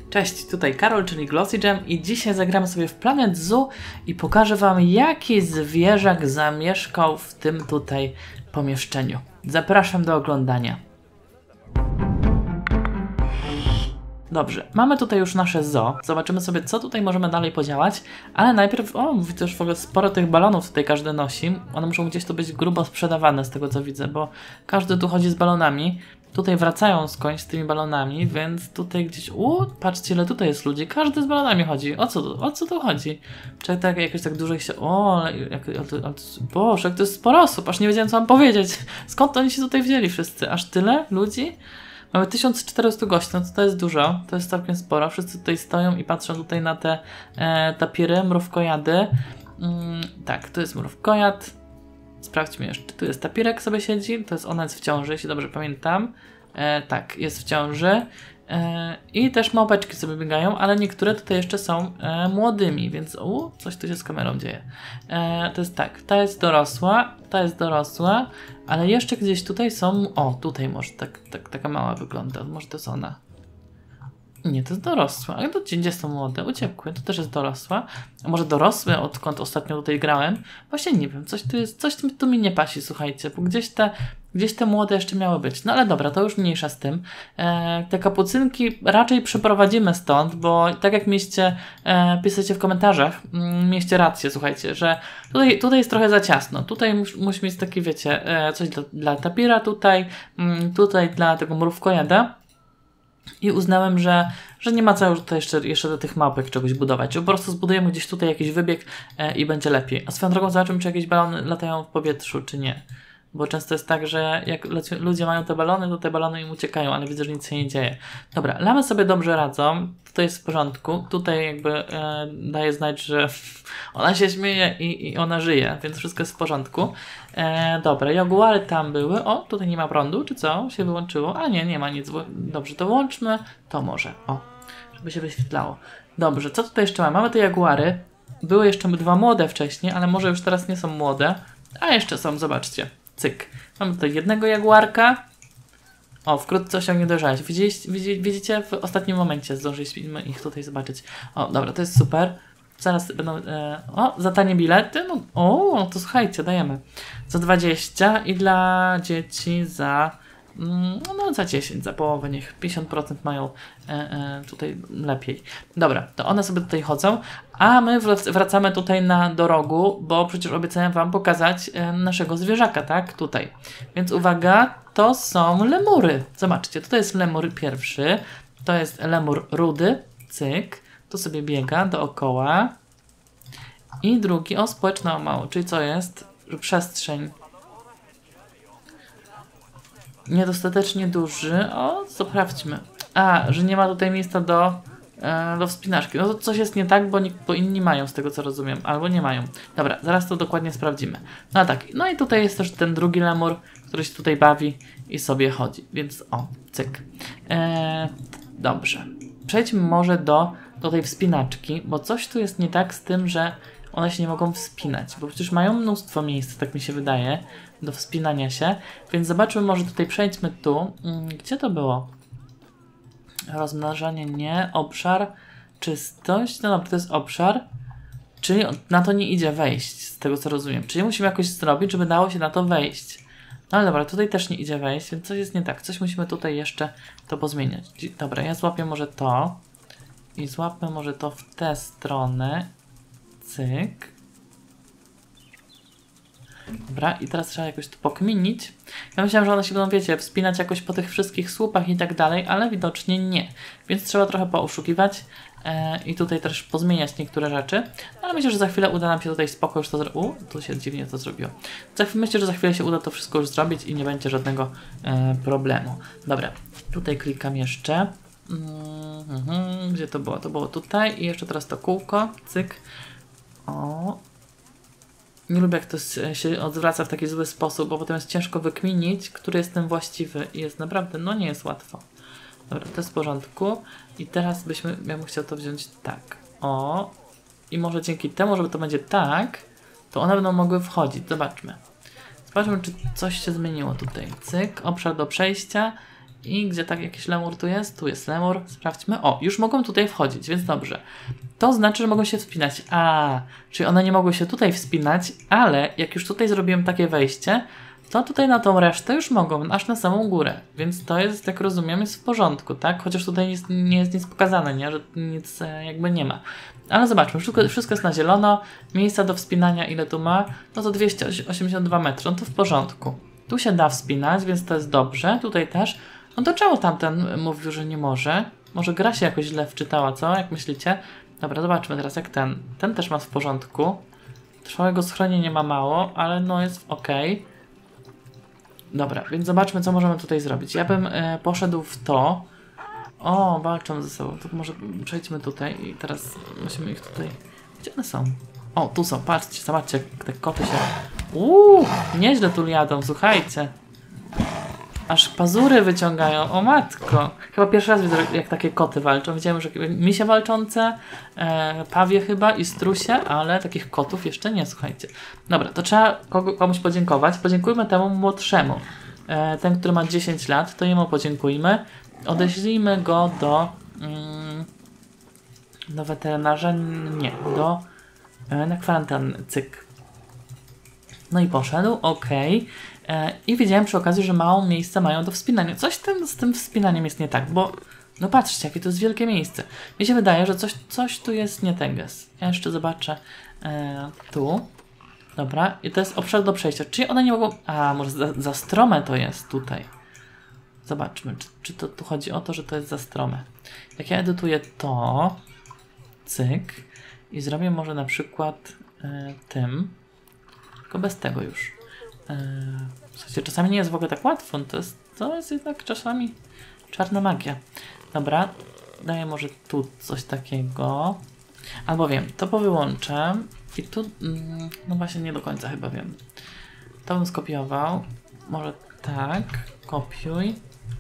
Cześć, tutaj Karol, czyli Glossy Gem i dzisiaj zagramy sobie w Planet Zoo i pokażę wam, jaki zwierzak zamieszkał w tym tutaj pomieszczeniu. Zapraszam do oglądania. Dobrze, mamy tutaj już nasze zoo. Zobaczymy sobie, co tutaj możemy dalej podziałać, ale najpierw, widzę już w ogóle sporo tych balonów tutaj każdy nosi. One muszą gdzieś tu być grubo sprzedawane z tego, co widzę, bo każdy tu chodzi z balonami. Tutaj wracają skądś z tymi balonami, więc tutaj gdzieś... patrzcie, ile tutaj jest ludzi. Każdy z balonami chodzi. O co tu chodzi? Czy tak jakoś tak dużo ich się... Boże, jak to jest sporo osób, aż nie wiedziałem, co mam powiedzieć. Skąd oni się tutaj wzięli wszyscy? Aż tyle ludzi? Mamy 1400 gości, no to jest dużo, to jest całkiem sporo. Wszyscy tutaj stoją i patrzą tutaj na te tapiry, mrówkojady. Tak, to jest mrówkojad. Sprawdźmy jeszcze, tu jest tapirek, sobie siedzi, to jest ona jest w ciąży, jeśli dobrze pamiętam. Tak, jest w ciąży. I też małpeczki sobie biegają, ale niektóre tutaj jeszcze są młodymi, więc coś tu się z kamerą dzieje. To jest tak, ta jest dorosła, ale jeszcze gdzieś tutaj są, tutaj może taka mała wygląda, może to jest ona. Nie, to jest dorosła, ale to gdzie są młode? Uciekły, to też jest dorosła. A może dorosłe, odkąd ostatnio tutaj grałem? Właśnie nie wiem, coś tu jest, coś tu mi nie pasi, słuchajcie, bo gdzieś te młode jeszcze miały być. No ale dobra, to już mniejsza z tym. Te kapucynki raczej przeprowadzimy stąd, bo tak jak piszecie w komentarzach, mieliście rację, słuchajcie, że tutaj jest trochę za ciasno. Tutaj musi mieć taki, wiecie, coś dla tapira tutaj dla tego mrówkojada. I uznałem, że nie ma co już tutaj jeszcze do tych małpek czegoś budować. Że po prostu zbudujemy gdzieś tutaj jakiś wybieg i będzie lepiej. A swoją drogą zobaczymy, czy jakieś balony latają w powietrzu, czy nie. Bo często jest tak, że jak ludzie mają te balony, to te balony im uciekają, ale widzę, że nic się nie dzieje. Dobra, lamy sobie dobrze radzą. Tutaj jest w porządku. Tutaj jakby daje znać, że ona się śmieje i ona żyje, więc wszystko jest w porządku. Dobra, jaguary tam były. Tutaj nie ma prądu, czy co? Się wyłączyło? A nie ma nic. Dobrze, to włączmy. To może. Żeby się wyświetlało. Dobrze, co tutaj jeszcze mamy? Mamy te jaguary. Były jeszcze dwa młode wcześniej, ale może już teraz nie są młode. A jeszcze są, zobaczcie. Cyk. Mamy tutaj jednego jaguarka. Wkrótce osiągnie dojrzałość. Widzicie? W ostatnim momencie zdążyliśmy ich tutaj zobaczyć. Dobra, to jest super. Zaraz będą... za tanie bilety? To słuchajcie, dajemy. Za 20 i dla dzieci za... za 10, za połowę. Niech 50% mają tutaj lepiej. Dobra, to one sobie tutaj chodzą, a my wracamy tutaj do rogu, bo przecież obiecałem wam pokazać naszego zwierzaka, tak? Tutaj. Więc uwaga, to są lemury. Zobaczcie, tutaj jest lemur pierwszy, to jest lemur rudy, cyk, tu sobie biega dookoła. I drugi, społeczna mało, czyli co jest? Przestrzeń niedostatecznie duży. Sprawdźmy. Że nie ma tutaj miejsca do wspinaczki. No to coś jest nie tak, bo inni mają, z tego co rozumiem. Albo nie mają. Dobra, zaraz to dokładnie sprawdzimy. No tak. No i tutaj jest też ten drugi lemur, który się tutaj bawi i sobie chodzi. Więc cyk. Dobrze. Przejdźmy może do tej wspinaczki, bo coś tu jest nie tak z tym, że one się nie mogą wspinać, bo przecież mają mnóstwo miejsc, tak mi się wydaje, do wspinania się, więc zobaczmy, może tutaj przejdźmy tu. Gdzie to było? Rozmnażanie nie, obszar, czystość, no dobra, to jest obszar, czyli na to nie idzie wejść, z tego co rozumiem, czyli musimy jakoś zrobić, żeby dało się na to wejść. No ale dobra, tutaj też nie idzie wejść, więc coś jest nie tak, coś musimy tutaj jeszcze to pozmieniać. Dobra, ja złapię może to i złapmy może to w tę stronę. Cyk. Dobra, i teraz trzeba jakoś to pokminić. Ja myślałem, że one się będą, wiecie, wspinać jakoś po tych wszystkich słupach i tak dalej, ale widocznie nie. Więc trzeba trochę pooszukiwać i tutaj też pozmieniać niektóre rzeczy. Ale myślę, że za chwilę uda nam się tutaj spoko już to zrobić. Tu się dziwnie to zrobiło. Myślę, że za chwilę się uda to wszystko już zrobić i nie będzie żadnego problemu. Dobra, tutaj klikam jeszcze. Gdzie to było? To było tutaj i jeszcze teraz to kółko. Cyk. Nie lubię, jak to się odwraca w taki zły sposób, bo potem jest ciężko wykminić, który jest ten właściwy i jest naprawdę, nie jest łatwo. Dobra, to jest w porządku i teraz ja bym chciał to wziąć tak. I może dzięki temu, żeby to będzie tak, to one będą mogły wchodzić. Zobaczmy. Zobaczmy, czy coś się zmieniło tutaj. Cyk, obszar do przejścia I gdzie tak jakiś lemur tu jest? Tu jest lemur. Sprawdźmy. O, już mogą tutaj wchodzić, więc dobrze. To znaczy, że mogą się wspinać. Czyli one nie mogły się tutaj wspinać, ale jak już tutaj zrobiłem takie wejście, to tutaj na tą resztę już mogą, aż na samą górę. Więc to jest, jak rozumiem, jest w porządku, tak? Chociaż tutaj nie jest nic pokazane, nie? Że nic jakby nie ma. Ale zobaczmy, wszystko jest na zielono. Miejsca do wspinania ile tu ma? No to 282 metry, no to w porządku. Tu się da wspinać, więc to jest dobrze. Tutaj też. No to czemu tamten mówił, że nie może? Może gra się jakoś źle wczytała, co? Jak myślicie? Dobra, zobaczmy teraz jak ten. Ten też ma w porządku. Trwałego schronienia ma mało, ale no jest ok. Dobra, więc zobaczmy, co możemy tutaj zrobić. Ja bym poszedł w to. O, walczą ze sobą. To może przejdźmy tutaj i teraz musimy ich tutaj... Gdzie one są? O, tu są, patrzcie, zobaczcie, jak te koty się... Nieźle tu jadą, słuchajcie. Aż pazury wyciągają, o matko. Chyba pierwszy raz widzę, jak takie koty walczą. Widziałem, że misie walczące, pawie chyba i strusie, ale takich kotów jeszcze nie, słuchajcie. Dobra, to trzeba komuś podziękować. Podziękujmy temu młodszemu. Ten, który ma 10 lat, to jemu podziękujmy. Odeślijmy go do weterynarza, nie, na kwarantannę, cyk. No i poszedł, okej. I wiedziałem przy okazji, że mało miejsca mają do wspinania. Coś z tym wspinaniem jest nie tak, bo no patrzcie, jakie to jest wielkie miejsce. Mi się wydaje, że coś tu jest nie teges. Ja jeszcze zobaczę tu. Dobra, i to jest obszar do przejścia. Czyli one nie mogą... może za strome to jest tutaj. Zobaczmy, czy to tu chodzi o to, że to jest za strome. Jak ja edytuję to, cyk, i zrobię może na przykład tym, tylko bez tego już. W sensie czasami nie jest w ogóle tak łatwo, to jest jednak czasami czarna magia. Dobra, daję może tu coś takiego. Albo wiem, to powyłączę i tu, no właśnie nie do końca chyba wiem. To bym skopiował, może tak, kopiuj.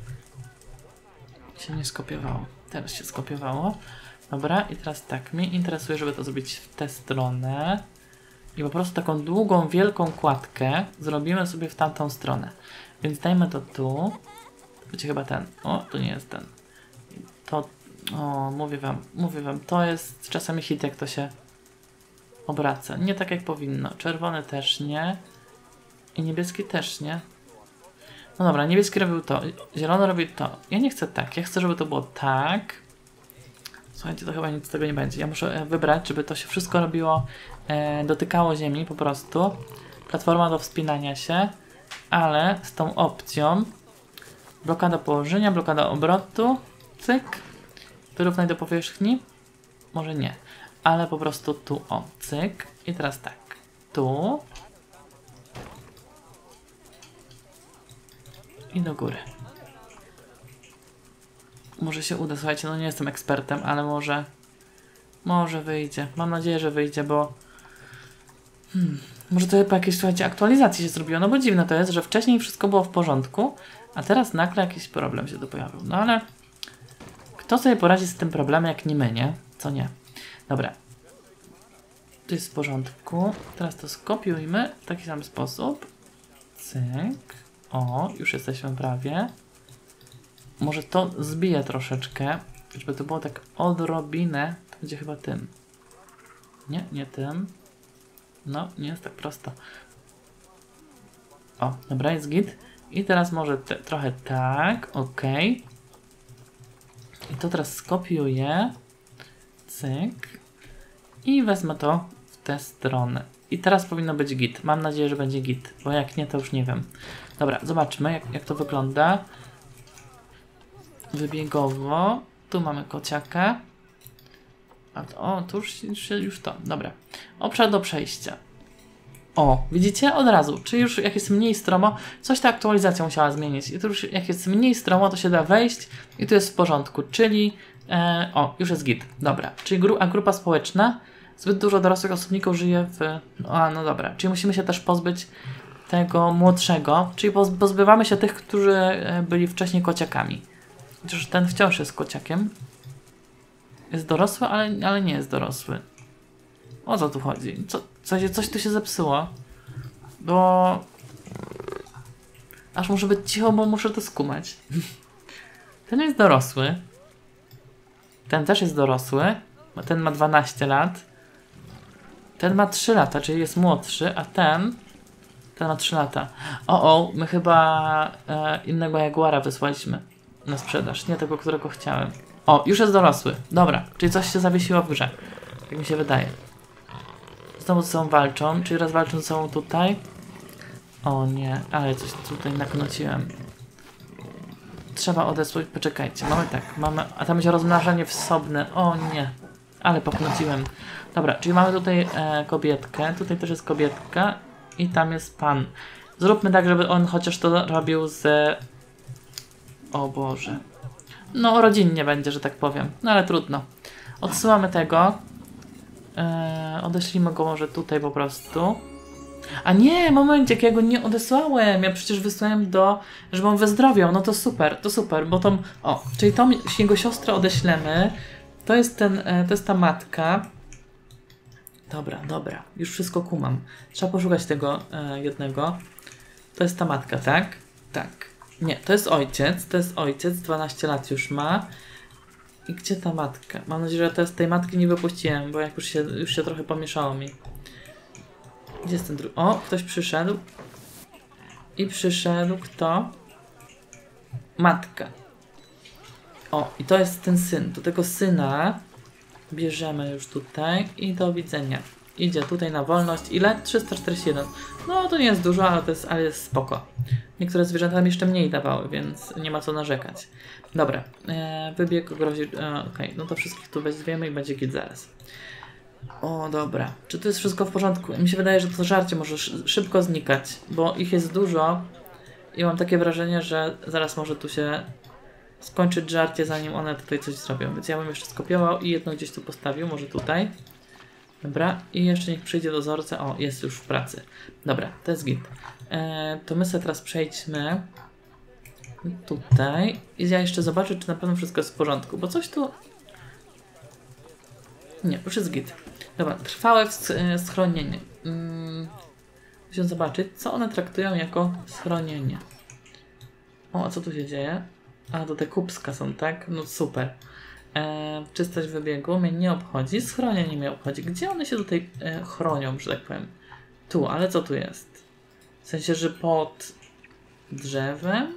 Się nie skopiowało, teraz się skopiowało. Dobra, i teraz tak, mnie interesuje, żeby to zrobić w tę stronę. I po prostu taką długą, wielką kładkę zrobimy sobie w tamtą stronę. Więc dajmy to tu. To będzie chyba ten. O, to nie jest ten. To, mówię wam, to jest czasami hit, jak to się obraca. Nie tak jak powinno. Czerwony też nie. I niebieski też nie. No dobra, niebieski robił to. Zielony robił to. Ja nie chcę tak. Ja chcę, żeby to było tak. Słuchajcie, to chyba nic z tego nie będzie. Ja muszę wybrać, żeby to się wszystko robiło, dotykało ziemi po prostu. Platforma do wspinania się, ale z tą opcją blokada położenia, blokada obrotu, cyk, wyrównaj do powierzchni, może nie, ale po prostu tu, o, cyk, i teraz tak, tu i do góry. Może się uda, słuchajcie, no nie jestem ekspertem, ale może wyjdzie. Mam nadzieję, że wyjdzie, bo może to po jakiejś, słuchajcie, aktualizacji się zrobiło, no bo dziwne to jest, że wcześniej wszystko było w porządku, a teraz nagle jakiś problem się tu pojawił. No ale kto sobie poradzi z tym problemem, jak nie my, nie? Co nie? Dobra. To jest w porządku. Teraz to skopiujmy w taki sam sposób. Cyk. O, już jesteśmy prawie. Może to zbiję troszeczkę, żeby to było tak odrobinę. To będzie chyba tym. Nie, nie tym. No, nie jest tak prosto. O, dobra, jest git. I teraz może trochę tak, ok. I to teraz skopiuję. Cyk. I wezmę to w tę stronę. I teraz powinno być git. Mam nadzieję, że będzie git, bo jak nie, to już nie wiem. Dobra, zobaczmy, jak to wygląda. Wybiegowo. Tu mamy kociaka. O, tu już to. Dobra. Obszar do przejścia. O, widzicie? Od razu. Czy już jak jest mniej stromo, coś ta aktualizacja musiała zmienić. I tu już jak jest mniej stromo, to się da wejść i tu jest w porządku. Czyli, o, już jest git. Dobra. Czyli grupa społeczna. Zbyt dużo dorosłych osobników żyje w... no dobra. Czyli musimy się też pozbyć tego młodszego. Czyli pozbywamy się tych, którzy byli wcześniej kociakami. Chociaż ten wciąż jest kociakiem. Jest dorosły, ale nie jest dorosły. O co tu chodzi? Coś tu się zepsuło. Bo... Aż muszę być cicho, bo muszę to skumać. Ten jest dorosły. Ten też jest dorosły. Ten ma 12 lat. Ten ma 3 lata, czyli jest młodszy, a ten ma 3 lata. My chyba innego jaguara wysłaliśmy na sprzedaż. Nie tego, którego chciałem. Już jest dorosły. Dobra, czyli coś się zawiesiło w grze. Tak mi się wydaje. Znowu ze sobą walczą, czyli raz walczą ze sobą tutaj. O nie, ale coś tutaj naknociłem. Trzeba odesłać, poczekajcie, mamy, a tam będzie rozmnażanie wsobne, o nie, ale poknociłem. Dobra, czyli mamy tutaj kobietkę, tutaj też jest kobietka i tam jest pan. Zróbmy tak, żeby on chociaż to robił z... O Boże. No, rodzinnie będzie, że tak powiem, no ale trudno. Odsyłamy tego. Odeślijmy go może tutaj po prostu. A nie, momencik, ja go nie odesłałem. Ja przecież wysłałem żeby on wyzdrowiał. No to super, bo tą... czyli tą jego siostrę odeślemy. To jest ta matka. Dobra, już wszystko kumam. Trzeba poszukać tego jednego. To jest ta matka, tak? Tak. Nie, to jest ojciec, 12 lat już ma. I gdzie ta matka? Mam nadzieję, że tej matki nie wypuściłem, bo jak już się trochę pomieszało mi. Gdzie jest ten drugi? Ktoś przyszedł. I przyszedł kto? Matka. I to jest ten syn. Do tego syna bierzemy już tutaj i do widzenia. Idzie tutaj na wolność. Ile? 341. No to nie jest dużo, ale jest spoko. Niektóre zwierzęta mi jeszcze mniej dawały, więc nie ma co narzekać. Dobra. Wybieg grozi... Okej, no to wszystkich tu weźmiemy i będzie git zaraz. Dobra. Czy to jest wszystko w porządku? Mi się wydaje, że to żarcie może szybko znikać, bo ich jest dużo i mam takie wrażenie, że zaraz może tu się skończyć żarcie, zanim one tutaj coś zrobią. Więc ja bym jeszcze skopiował i jedno gdzieś tu postawił, może tutaj. Dobra. I jeszcze niech przyjdzie dozorca. Jest już w pracy. Dobra, to jest git. To my sobie teraz przejdźmy tutaj i ja jeszcze zobaczę, czy na pewno wszystko jest w porządku, bo coś tu... Nie, już jest git. Dobra, trwałe schronienie. Musimy zobaczyć, co one traktują jako schronienie. A co tu się dzieje? To te kubska są, tak? No super. Czystość wybiegu mnie nie obchodzi, schronienie mnie obchodzi. Gdzie one się tutaj chronią, że tak powiem? Tu, ale co tu jest? W sensie, że pod drzewem?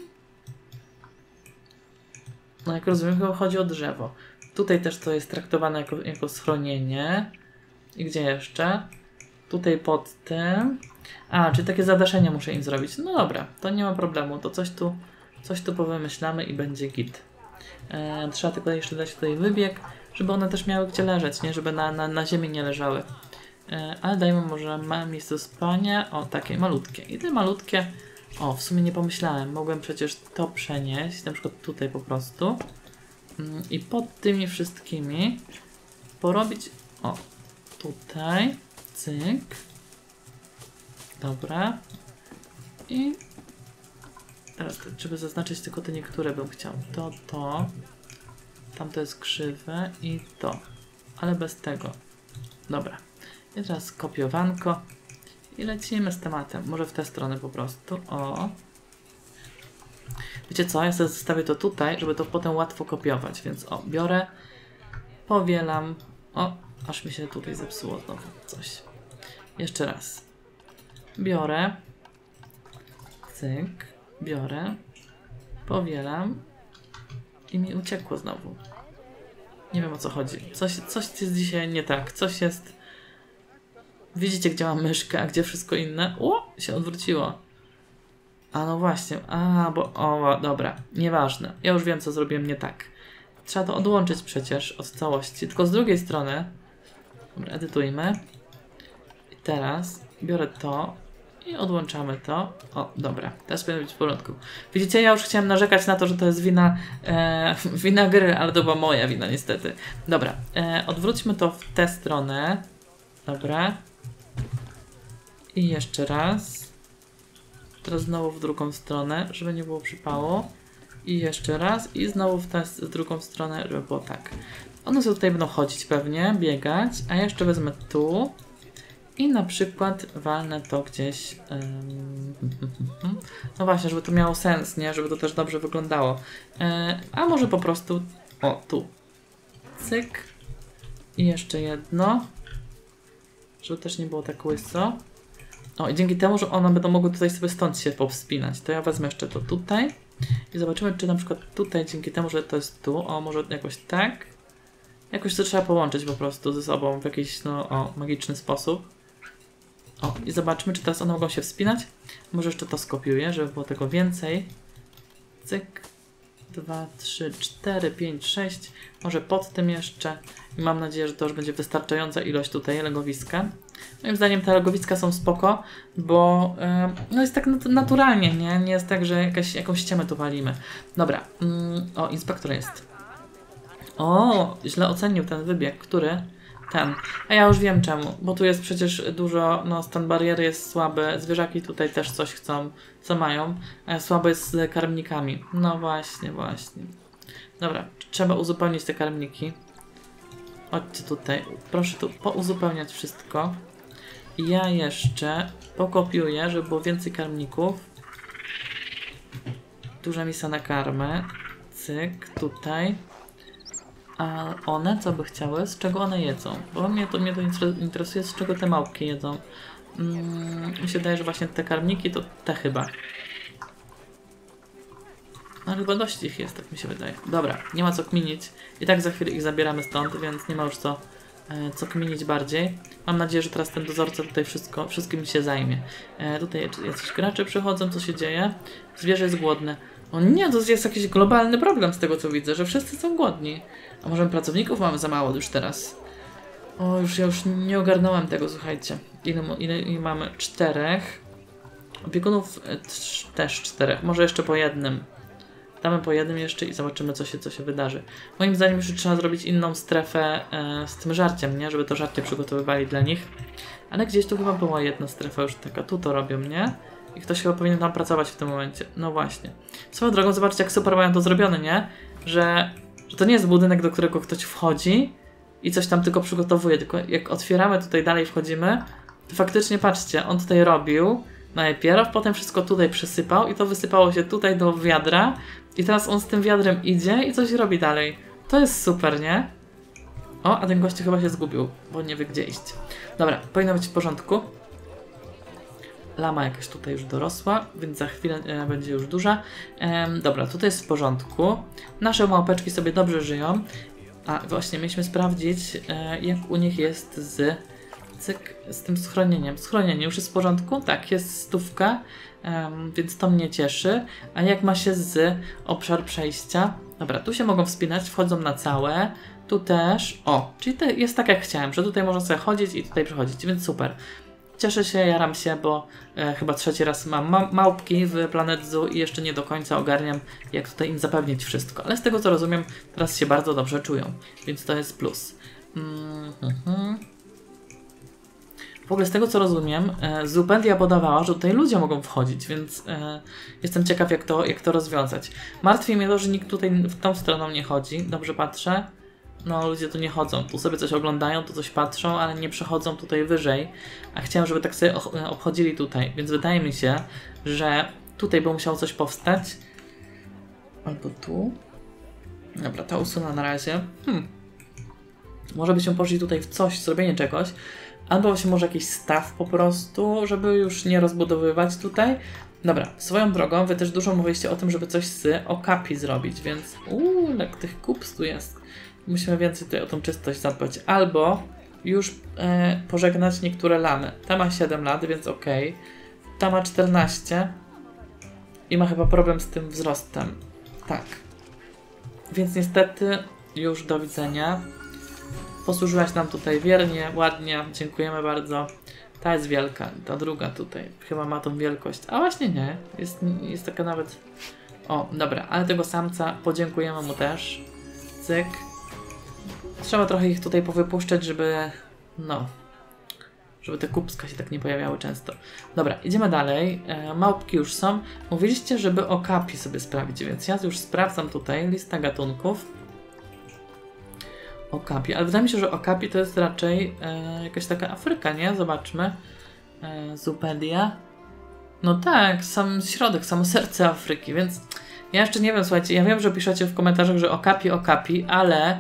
No jak rozumiem, chyba chodzi o drzewo. Tutaj też to jest traktowane jako schronienie. I gdzie jeszcze? Tutaj pod tym. Czyli takie zadaszenie muszę im zrobić. No dobra, to nie ma problemu. To coś tu powymyślamy i będzie git. Trzeba tylko jeszcze dać tutaj wybieg, żeby one też miały gdzie leżeć, nie? Żeby na ziemi nie leżały. Ale dajmy może miejsce spania. Takie malutkie. I te malutkie... w sumie nie pomyślałem. Mogłem przecież to przenieść. Na przykład tutaj po prostu. I pod tymi wszystkimi porobić... tutaj. Cyk. Dobra. I teraz, żeby zaznaczyć tylko te niektóre bym chciał. To. Tam to jest krzywe i to. Ale bez tego. Dobra. I teraz kopiowanko. I lecimy z tematem. Może w tę stronę po prostu. Wiecie co? Ja sobie zostawię to tutaj, żeby to potem łatwo kopiować. Więc biorę. Powielam. Aż mi się tutaj zepsuło znowu coś. Jeszcze raz. Biorę. Cyk. Biorę. Powielam. I mi uciekło znowu. Nie wiem, o co chodzi. Coś jest dzisiaj nie tak. Coś jest... Widzicie, gdzie mam myszkę, a gdzie wszystko inne? Się odwróciło. No właśnie. Dobra. Nieważne. Ja już wiem, co zrobiłem nie tak. Trzeba to odłączyć przecież od całości. Tylko z drugiej strony... Dobra, edytujmy. I teraz biorę to i odłączamy to. Dobra. Teraz powinno być w porządku. Widzicie, ja już chciałem narzekać na to, że to jest wina gry, ale to była moja wina niestety. Dobra. Odwróćmy to w tę stronę. Dobra. I jeszcze raz. Teraz znowu w drugą stronę, żeby nie było przypału. I jeszcze raz. I znowu w drugą stronę, żeby było tak. One sobie tutaj będą chodzić pewnie, biegać. A ja jeszcze wezmę tu. I na przykład walnę to gdzieś... no właśnie, żeby to miało sens, nie? Żeby to też dobrze wyglądało. A może po prostu... O, tu. Cyk. I jeszcze jedno. Żeby też nie było tak łyso. O, i dzięki temu, że one będą mogły tutaj sobie stąd się powspinać, to ja wezmę jeszcze to tutaj. I zobaczymy, czy na przykład tutaj, dzięki temu, że to jest tu, o, może jakoś tak. Jakoś to trzeba połączyć po prostu ze sobą w jakiś, no, o, magiczny sposób. O, i zobaczmy, czy teraz one mogą się wspinać. Może jeszcze to skopiuję, żeby było tego więcej. Cyk. 2, 3, 4, 5, 6. Może pod tym jeszcze. I mam nadzieję, że to już będzie wystarczająca ilość tutaj legowiska. Moim zdaniem te legowiska są spoko, bo no jest tak naturalnie, nie? Nie jest tak, że jakąś ściemę tu walimy. Dobra. O, inspektor jest. O, źle ocenił ten wybieg. Który? Ten. A ja już wiem czemu, bo tu jest przecież dużo, no stan bariery jest słaby, zwierzaki tutaj też coś chcą, co mają, a słaby jest z karmnikami. No właśnie, właśnie. Dobra, trzeba uzupełnić te karmniki. Chodźcie tutaj, proszę tu pouzupełniać wszystko. Ja jeszcze pokopiuję, żeby było więcej karmników. Duża misa na karmę. Cyk, tutaj. A one co by chciały? Z czego one jedzą? Bo mnie to interesuje, z czego te małpki jedzą. Mi się wydaje, że właśnie te karmniki to te chyba. No chyba dość ich jest, tak mi się wydaje. Dobra, nie ma co kminić. I tak za chwilę ich zabieramy stąd, więc nie ma już co kminić bardziej. Mam nadzieję, że teraz ten dozorca tutaj wszystkim się zajmie. Tutaj jacyś gracze przychodzą, co się dzieje? Zwierzę jest głodne. O nie, to jest jakiś globalny problem z tego co widzę, że wszyscy są głodni. A może pracowników mamy za mało już teraz? O, ja już nie ogarnąłem tego, słuchajcie. Ile mamy? 4. Opiekunów też 4. Może jeszcze po jednym. Damy po jednym jeszcze i zobaczymy, co się wydarzy. Moim zdaniem już trzeba zrobić inną strefę z tym żarciem, nie? Żeby to żarcie przygotowywali dla nich. Ale gdzieś tu chyba była jedna strefa już taka. Tu to robią, nie? I ktoś chyba powinien tam pracować w tym momencie. No właśnie. Swoją drogą, zobaczcie, jak super mają to zrobione, nie? Że to nie jest budynek, do którego ktoś wchodzi i coś tam tylko przygotowuje. Tylko jak otwieramy tutaj dalej, wchodzimy, to faktycznie patrzcie, on tutaj robił najpierw, potem wszystko tutaj przysypał i to wysypało się tutaj do wiadra i teraz on z tym wiadrem idzie i coś robi dalej. To jest super, nie? O, a ten gościu chyba się zgubił, bo nie wie gdzie iść. Dobra, powinno być w porządku. Lama jakaś tutaj już dorosła, więc za chwilę będzie już duża. Dobra, tutaj jest w porządku. Nasze małpeczki sobie dobrze żyją. A właśnie, mieliśmy sprawdzić, jak u nich jest z tym schronieniem. Schronienie już jest w porządku? Tak, jest 100, więc to mnie cieszy. A jak ma się z obszar przejścia? Dobra, tu się mogą wspinać, wchodzą na całe. Tu też. O, czyli jest tak jak chciałem, że tutaj można sobie chodzić i tutaj przechodzić, więc super. Cieszę się, jaram się, bo chyba trzeci raz mam małpki w Planet Zoo i jeszcze nie do końca ogarniam, jak tutaj im zapewnić wszystko. Ale z tego co rozumiem, teraz się bardzo dobrze czują, więc to jest plus. W ogóle z tego co rozumiem, Zoopedia podawała, że tutaj ludzie mogą wchodzić, więc jestem ciekaw jak to rozwiązać. Martwi mnie to, że nikt tutaj w tą stroną nie chodzi, dobrze patrzę. No, ludzie tu nie chodzą, tu sobie coś oglądają, tu coś patrzą, ale nie przechodzą tutaj wyżej. A chciałem, żeby tak sobie obchodzili tutaj, więc wydaje mi się, że tutaj by musiało coś powstać. Albo tu. Dobra, to usunę na razie. Może byśmy poszli tutaj w coś, zrobienie czegoś. Albo właśnie może jakiś staw po prostu, żeby już nie rozbudowywać tutaj. Dobra, swoją drogą, wy też dużo mówiliście o tym, żeby coś z okapi zrobić, więc jak tych kups tu jest. Musimy więcej tutaj o tą czystość zadbać. Albo już pożegnać niektóre lamy. Ta ma 7 lat, więc okej. Ta ma 14 i ma chyba problem z tym wzrostem. Tak. Więc niestety już do widzenia. Posłużyłaś nam tutaj wiernie, ładnie. Dziękujemy bardzo. Ta jest wielka, ta druga tutaj chyba ma tą wielkość. A właśnie nie. Jest taka nawet... O, dobra, ale tego samca podziękujemy mu też. Cyk. Trzeba trochę ich tutaj powypuszczać, żeby te kupska się tak nie pojawiały często. Dobra, idziemy dalej. Małpki już są. Mówiliście, żeby okapi sobie sprawdzić, więc ja już sprawdzam tutaj lista gatunków. Okapi, ale wydaje mi się, że Okapi to jest raczej jakaś taka Afryka, nie? Zobaczmy. Zupedia. No tak, sam środek, samo serce Afryki, więc ja jeszcze nie wiem, słuchajcie, ja wiem, że piszecie w komentarzach, że Okapi, ale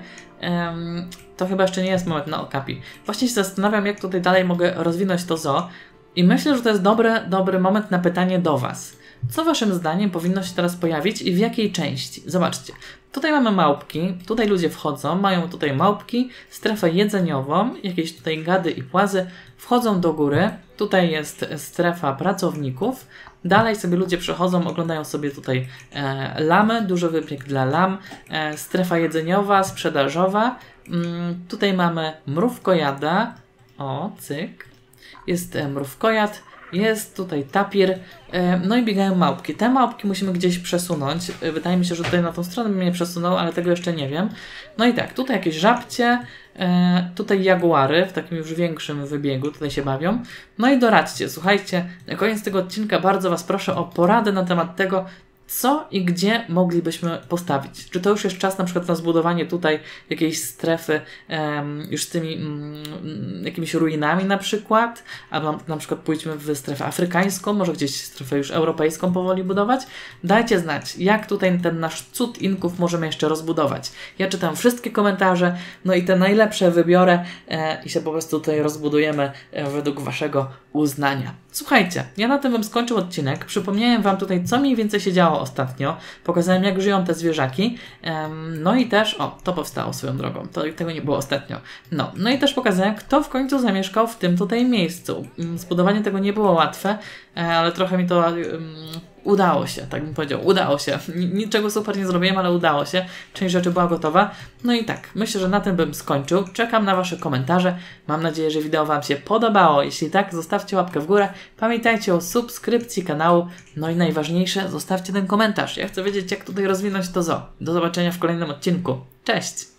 to chyba jeszcze nie jest moment na Okapi. Właśnie się zastanawiam, jak tutaj dalej mogę rozwinąć to zoo i myślę, że to jest dobry moment na pytanie do Was. Co waszym zdaniem powinno się teraz pojawić i w jakiej części? Zobaczcie, tutaj mamy małpki, tutaj ludzie wchodzą, mają tutaj małpki, strefę jedzeniową, jakieś tutaj gady i płazy, wchodzą do góry, tutaj jest strefa pracowników, dalej sobie ludzie przechodzą, oglądają sobie tutaj lamy, duży wybieg dla lam, strefa jedzeniowa, sprzedażowa, tutaj mamy mrówkojada, o cyk, jest mrówkojad, jest tutaj tapir, no i biegają małpki. Te małpki musimy gdzieś przesunąć. Wydaje mi się, że tutaj na tą stronę bym je przesunął, ale tego jeszcze nie wiem. No i tak, tutaj jakieś żabcie, tutaj jaguary w takim już większym wybiegu, tutaj się bawią. No i doradźcie, słuchajcie, na koniec tego odcinka bardzo Was proszę o poradę na temat tego, co i gdzie moglibyśmy postawić. Czy to już jest czas na przykład na zbudowanie tutaj jakiejś strefy już z tymi jakimiś ruinami na przykład, albo na przykład pójdźmy w strefę afrykańską, może gdzieś strefę już europejską powoli budować. Dajcie znać, jak tutaj ten nasz cud Inków możemy jeszcze rozbudować. Ja czytam wszystkie komentarze, no i te najlepsze wybiorę i się po prostu tutaj rozbudujemy według Waszego uznania. Słuchajcie, ja na tym bym skończył odcinek. Przypomniałem Wam tutaj, co mniej więcej się działo ostatnio. Pokazałem, jak żyją te zwierzaki. No i też, to powstało swoją drogą. Tego nie było ostatnio. No i też pokazałem, kto w końcu zamieszkał w tym tutaj miejscu. Zbudowanie tego nie było łatwe, ale trochę mi to udało się, tak bym powiedział. Udało się. Niczego super nie zrobiłem, ale udało się. Część rzeczy była gotowa. No i tak, myślę, że na tym bym skończył. Czekam na Wasze komentarze. Mam nadzieję, że wideo Wam się podobało. Jeśli tak, zostawcie łapkę w górę. Pamiętajcie o subskrypcji kanału. No i najważniejsze, zostawcie ten komentarz. Ja chcę wiedzieć, jak tutaj rozwinąć to zoo. Do zobaczenia w kolejnym odcinku. Cześć!